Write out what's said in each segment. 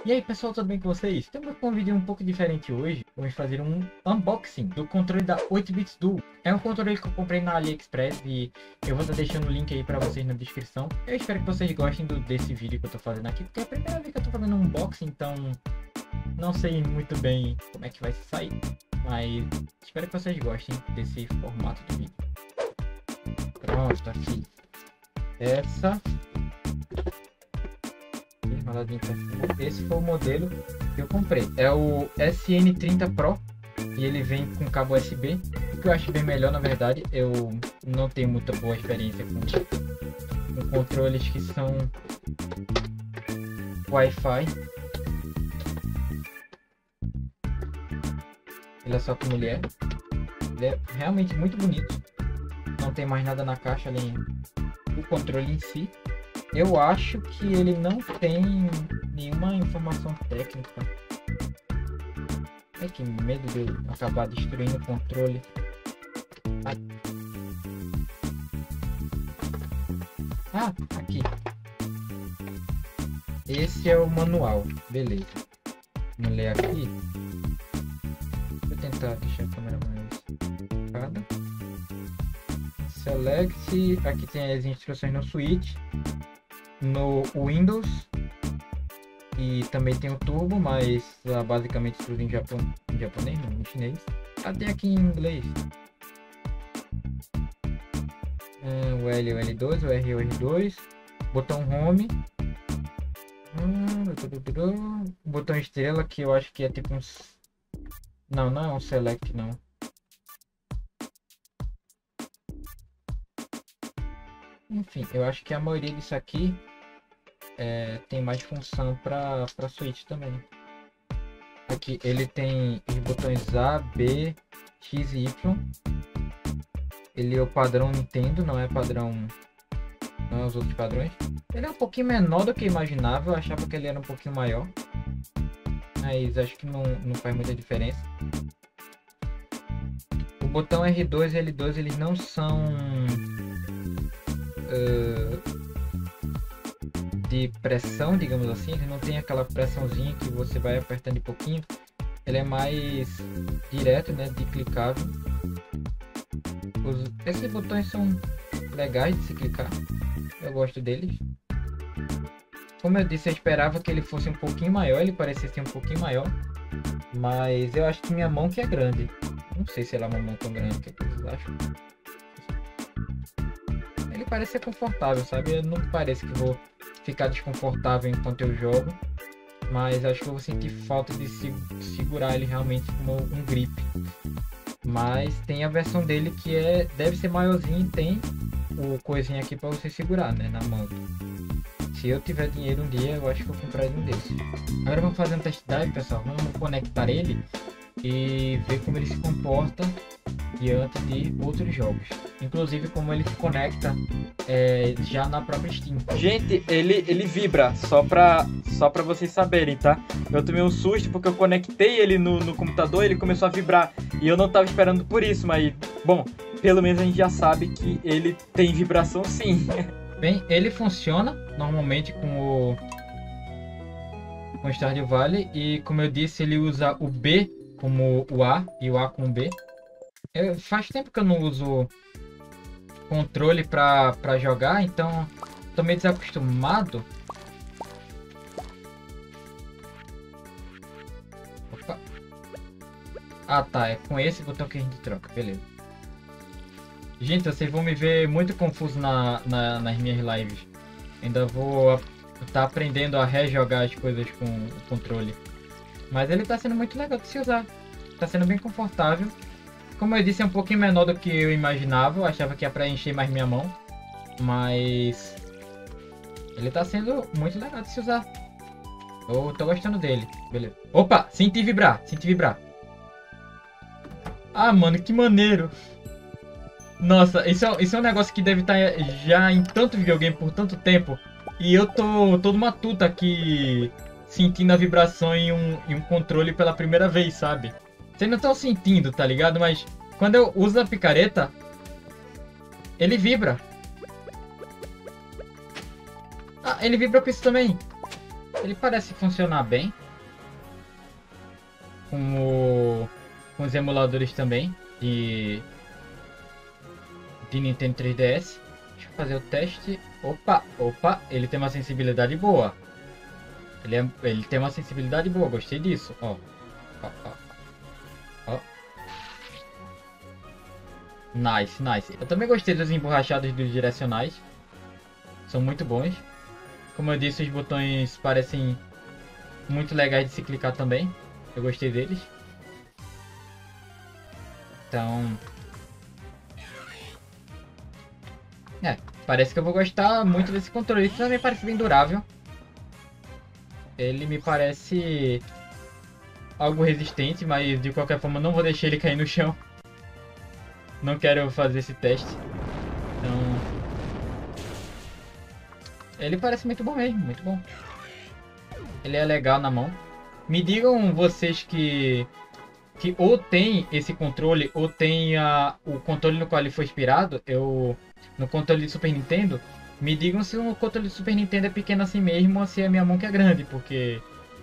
E aí pessoal, tudo bem com vocês? Estamos com um vídeo um pouco diferente hoje. Vamos fazer um unboxing do controle da 8-bits Duo. É um controle que eu comprei na AliExpress e eu vou estar deixando o link aí para vocês na descrição. Eu espero que vocês gostem desse vídeo que eu tô fazendo aqui, porque é a primeira vez que eu tô fazendo um unboxing, então não sei muito bem como é que vai sair. Mas espero que vocês gostem desse formato de vídeo. Pronto, aqui. Esse foi o modelo que eu comprei. É o SN30 Pro e ele vem com cabo USB, o que eu acho bem melhor, na verdade. Eu não tenho muita boa experiência com controles que são Wi-Fi. Olha só como ele é. Ele é realmente muito bonito. Não tem mais nada na caixa além do controle em si. Eu acho que ele não tem nenhuma informação técnica. Ai, que medo de eu acabar destruindo o controle. Ai. Ah, aqui. Esse é o manual. Beleza. Vamos ler aqui. Vou tentar deixar a câmera mais focada. Select. Aqui tem as instruções no Switch. No Windows e também tem o Turbo, mas basicamente tudo em japonês, não, em chinês. Até aqui em inglês. O L, o L2, o R, o R2. Botão Home. Botão estrela, que eu acho que é tipo um... Não, não é um Select, não. Enfim, eu acho que a maioria disso aqui tem mais função para Switch também. Aqui ele tem os botões A, B, X e Y. Ele é o padrão Nintendo, não é padrão, não é os outros padrões. Ele é um pouquinho menor do que eu imaginava. Eu achava que ele era um pouquinho maior, mas acho que não faz muita diferença. O botão R2 e L2 eles não são de pressão, digamos assim. Ele não tem aquela pressãozinha que você vai apertando de pouquinho. Ele é mais direto, né, de clicável. Esses botões são legais de se clicar, eu gosto deles. Como eu disse, eu esperava que ele fosse um pouquinho maior. Ele parecia ser um pouquinho maior, mas eu acho que minha mão que é grande. Não sei se ela é uma mão tão grande. O que vocês acham? Ele parece ser confortável, sabe? Eu não parece que vou ficar desconfortável enquanto eu jogo, mas acho que eu vou sentir falta de segurar ele realmente como um grip. Mas tem a versão dele que deve ser maiorzinho e tem o coisinha aqui para você segurar, né, na mão. Se eu tiver dinheiro um dia, eu acho que eu compraria um desses. Agora vamos fazer um test drive, pessoal. Vamos conectar ele e ver como ele se comporta diante de outros jogos, inclusive como ele se conecta já na própria Steam. Gente, ele vibra, só pra vocês saberem, tá? Eu tomei um susto porque eu conectei ele no computador e ele começou a vibrar. E eu não tava esperando por isso, mas, bom, pelo menos a gente já sabe que ele tem vibração sim. Bem, ele funciona normalmente com o Stardew Valley e, como eu disse, ele usa o B como o A e o A como o B. Faz tempo que eu não uso controle pra jogar, então tô meio desacostumado. Opa. Ah tá, é com esse botão que a gente troca, beleza. Gente, vocês vão me ver muito confuso nas minhas lives. Ainda vou estar aprendendo a rejogar as coisas com o controle. Mas ele tá sendo muito legal de se usar. Tá sendo bem confortável. Como eu disse, é um pouquinho menor do que eu imaginava. Eu achava que ia preencher mais minha mão. Mas ele tá sendo muito legal de se usar. Eu tô gostando dele. Beleza. Opa! Senti vibrar. Senti vibrar. Ah, mano, que maneiro. Nossa, isso é um negócio que deve estar já em tanto videogame por tanto tempo. E eu tô todo matuto aqui sentindo a vibração em um controle pela primeira vez, sabe? Vocês não estão sentindo, tá ligado? Mas quando eu uso a picareta, ele vibra. Ah, ele vibra com isso também. Ele parece funcionar bem. Com os emuladores também de Nintendo 3DS. Deixa eu fazer o teste. Opa, ele tem uma sensibilidade boa. Ele tem uma sensibilidade boa, gostei disso. Ó. Nice. Eu também gostei dos emborrachados dos direcionais. São muito bons. Como eu disse, os botões parecem muito legais de se clicar também. Eu gostei deles. Então... parece que eu vou gostar muito desse controle. Isso também parece bem durável. Ele me parece algo resistente, mas de qualquer forma não vou deixar ele cair no chão. Não quero fazer esse teste. Então... ele parece muito bom mesmo, muito bom. Ele é legal na mão. Me digam vocês que ou tem esse controle, ou tem o controle no qual ele foi inspirado, no controle de Super Nintendo, me digam se o controle de Super Nintendo é pequeno assim mesmo, ou se é a minha mão que é grande, porque...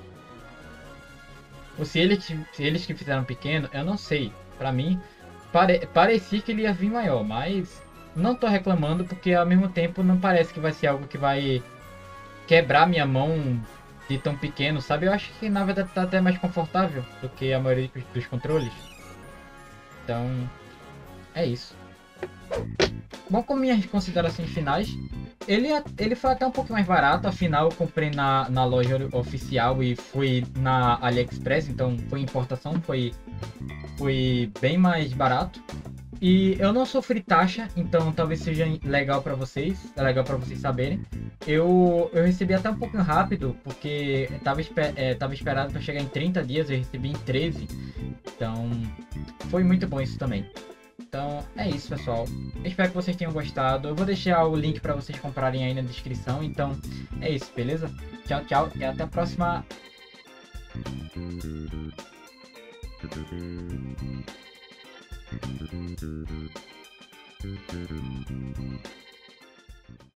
ou se eles que fizeram pequeno, eu não sei. Pra mim, parecia que ele ia vir maior, mas não tô reclamando, porque ao mesmo tempo não parece que vai ser algo que vai quebrar minha mão de tão pequeno, sabe? Eu acho que na verdade tá até mais confortável do que a maioria dos controles. Então, é isso. Bom, com minhas considerações finais, ele foi até um pouco mais barato, afinal eu comprei na loja oficial e fui na AliExpress, então foi importação, foi bem mais barato. E eu não sofri taxa, então talvez seja legal para vocês saberem. Eu recebi até um pouquinho rápido, porque tava esperado para chegar em 30 dias, eu recebi em 13. Então, foi muito bom isso também. Então, é isso, pessoal. Eu espero que vocês tenham gostado. Eu vou deixar o link para vocês comprarem aí na descrição. Então, é isso, beleza? Tchau e até a próxima.